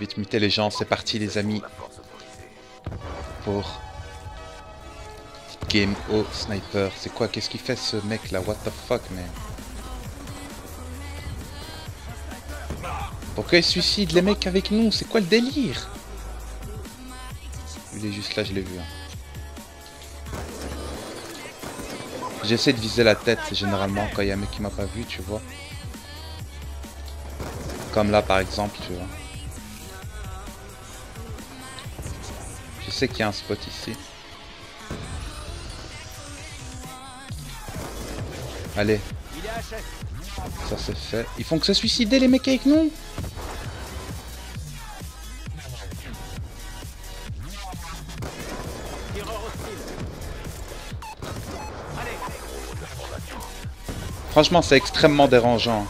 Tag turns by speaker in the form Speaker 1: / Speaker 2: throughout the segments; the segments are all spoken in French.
Speaker 1: vite muter les gens, c'est parti les amis. Pour petite game au sniper. C'est quoi? Qu'est-ce qu'il fait ce mec là? What the fuck man? Pourquoi il suicide les mecs avec nous? C'est quoi le délire? Il est juste là, je l'ai vu. Hein. J'essaie de viser la tête généralement quand il y a un mec qui m'a pas vu, tu vois. Comme là par exemple, tu vois. Je sais qu'il y a un spot ici. Allez. Ça c'est fait. Ils font que se suicider les mecs avec nous. Franchement c'est extrêmement dérangeant.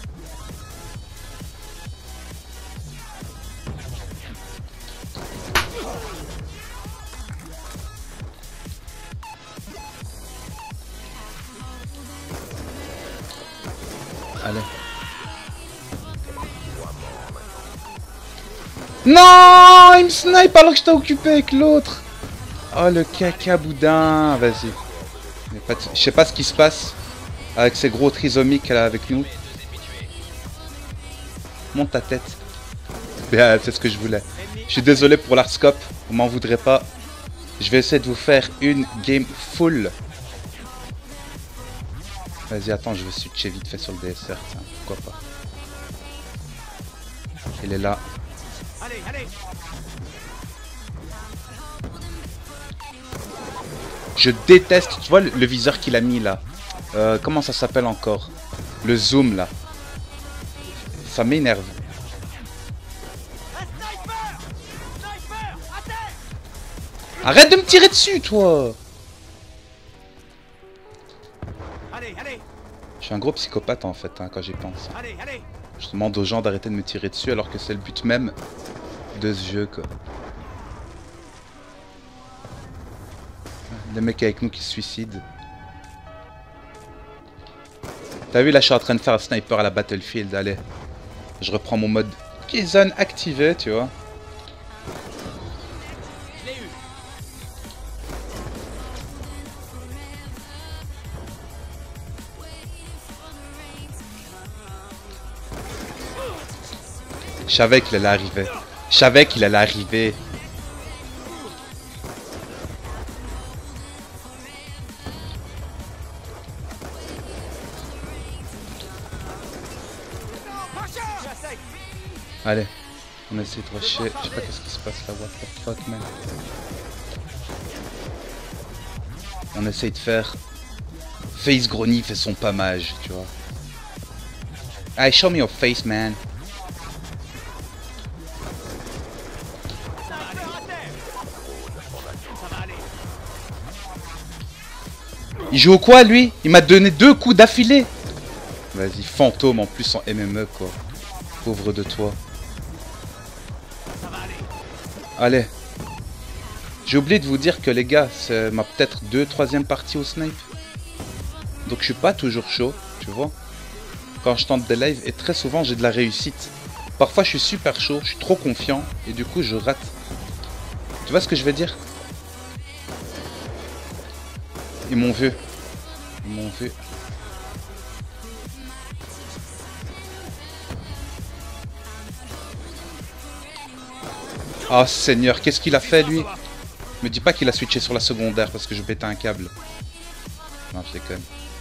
Speaker 1: Allez. Non, il me snipe alors que j'étais occupé avec l'autre. Oh le caca boudin. Vas-y. Je sais pas ce qui se passe avec ces gros trisomiques qu'elle a avec nous. Monte ta tête. C'est ce que je voulais. Je suis désolé pour l'arscope. Vous m'en voudrez pas. Je vais essayer de vous faire une game full. Vas-y, attends, je vais switcher vite fait sur le DSR, tiens, pourquoi pas. Il est là. Je déteste, tu vois le viseur qu'il a mis là. Comment ça s'appelle encore? Le zoom là. Ça m'énerve. Arrête de me tirer dessus, toi! Je suis un gros psychopathe en fait, hein, quand j'y pense. Je demande aux gens d'arrêter de me tirer dessus alors que c'est le but même de ce jeu, quoi. Les mecs avec nous qui se suicident. T'as vu, là je suis en train de faire un sniper à la Battlefield, allez. Je reprends mon mode Killzone activé, tu vois. Je savais qu'il allait arriver. Je savais qu'il allait arriver. Allez, on essaie de rusher. Je sais pas qu'est-ce qui se passe là. What the fuck, man. On essaie de faire. Face Grony fait son pamage, tu vois. Hey, show me your face, man. Il joue au quoi lui? Il m'a donné 2 coups d'affilée. Vas-y, fantôme en plus en MME quoi. Pauvre de toi. Allez. J'ai oublié de vous dire que les gars, c'est ma peut-être 2/3e partie au snipe. Donc je suis pas toujours chaud, tu vois. Quand je tente des lives, et très souvent j'ai de la réussite. Parfois je suis super chaud, je suis trop confiant, et du coup je rate. Tu vois ce que je veux dire? Ils m'ont vu. Ils m'ont vu. Oh Seigneur, qu'est-ce qu'il a fait lui? Me dis pas qu'il a switché sur la secondaire parce que je pétais un câble. Non, je déconne.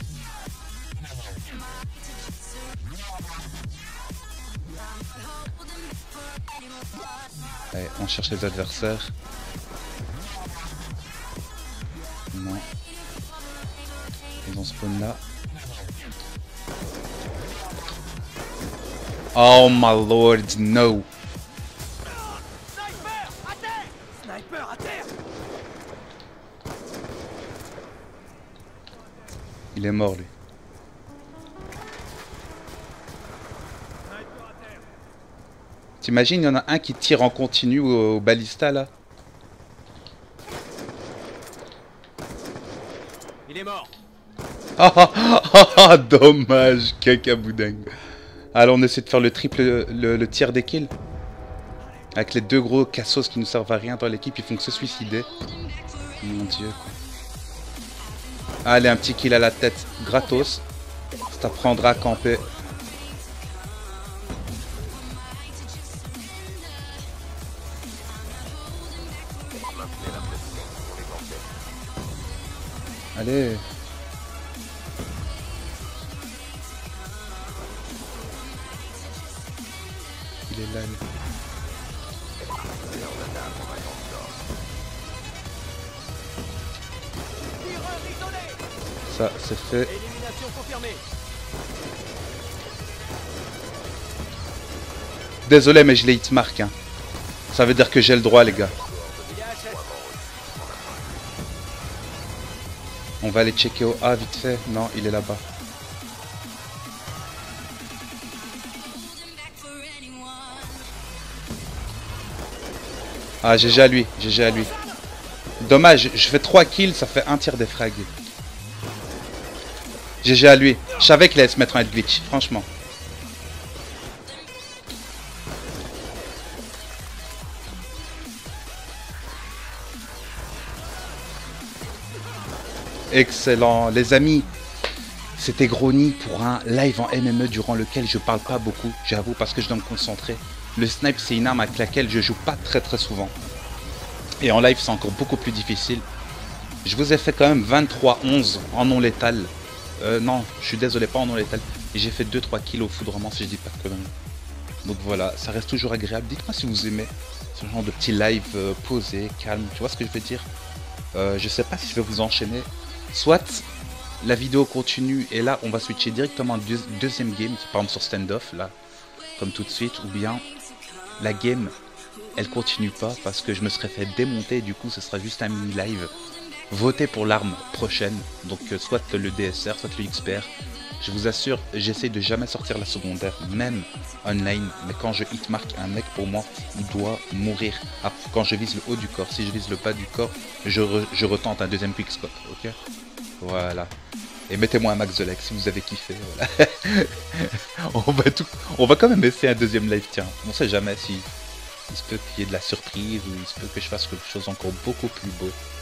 Speaker 1: Allez, on cherche les adversaires. Non. Ils ont spawn là. Oh my lord, no. Il est mort lui. T'imagines, il y en a un qui tire en continu au balista là.
Speaker 2: Il est mort.
Speaker 1: Ah, dommage, caca boudingue. Alors on essaie de faire le triple, le tiers des kills. Avec les deux gros cassos qui nous servent à rien dans l'équipe, ils font que se suicider. Mon dieu, quoi. Allez, un petit kill à la tête, gratos. Ça t'apprendra à camper. Allez. Il est là, lui. Ça, c'est fait. Désolé, mais je l'ai hitmark. Hein. Ça veut dire que j'ai le droit, les gars. On va aller checker au A vite fait. Non, il est là-bas. Ah, GG à lui, GG à lui. Dommage, je fais 3 kills, ça fait un tiers des frags. GG à lui. Je savais qu'il allait se mettre un glitch, franchement. Excellent. Les amis, c'était Grony pour un live en MME durant lequel je parle pas beaucoup, j'avoue, parce que je dois me concentrer. Le snipe, c'est une arme avec laquelle je joue pas très souvent. Et en live, c'est encore beaucoup plus difficile. Je vous ai fait quand même 23-11 en non létal. Non, je suis désolé, pas en non létal. Et j'ai fait 2-3 kills au foudrement si je dis pas de conneries. Donc voilà, ça reste toujours agréable. Dites-moi si vous aimez ce genre de petit live posé, calme. Tu vois ce que je veux dire? Je sais pas si je vais vous enchaîner. Soit la vidéo continue et là on va switcher directement deuxième game, par exemple sur standoff là, comme tout de suite, ou bien la game elle continue pas parce que je me serais fait démonter, du coup ce sera juste un mini live. Votez pour l'arme prochaine, donc soit le DSR, soit le XPR. Je vous assure, j'essaie de jamais sortir la secondaire, même online, mais quand je hitmark un mec, pour moi, il doit mourir. Ah, quand je vise le haut du corps, si je vise le bas du corps, je retente un deuxième quickscope, ok? Voilà. Et mettez-moi un max de like si vous avez kiffé, voilà. on va quand même essayer un deuxième live, tiens. On sait jamais si il se peut qu'il y ait de la surprise, ou il se peut que je fasse quelque chose encore beaucoup plus beau.